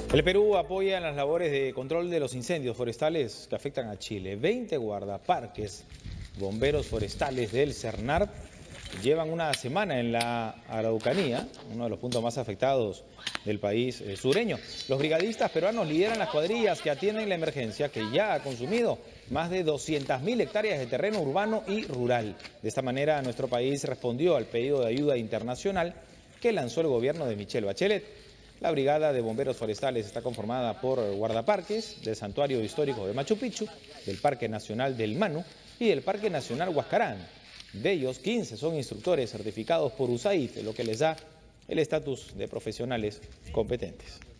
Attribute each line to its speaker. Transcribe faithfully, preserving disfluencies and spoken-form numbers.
Speaker 1: El Perú apoya en las labores de control de los incendios forestales que afectan a Chile. veinte guardaparques, bomberos forestales del CERNAR, llevan una semana en la Araucanía, uno de los puntos más afectados del país eh, sureño. Los brigadistas peruanos lideran las cuadrillas que atienden la emergencia, que ya ha consumido más de doscientas mil hectáreas de terreno urbano y rural. De esta manera, nuestro país respondió al pedido de ayuda internacional que lanzó el gobierno de Michelle Bachelet. La Brigada de Bomberos Forestales está conformada por guardaparques del Santuario Histórico de Machu Picchu, del Parque Nacional del Manu y del Parque Nacional Huascarán. De ellos, quince son instructores certificados por U S A I D, lo que les da el estatus de profesionales competentes.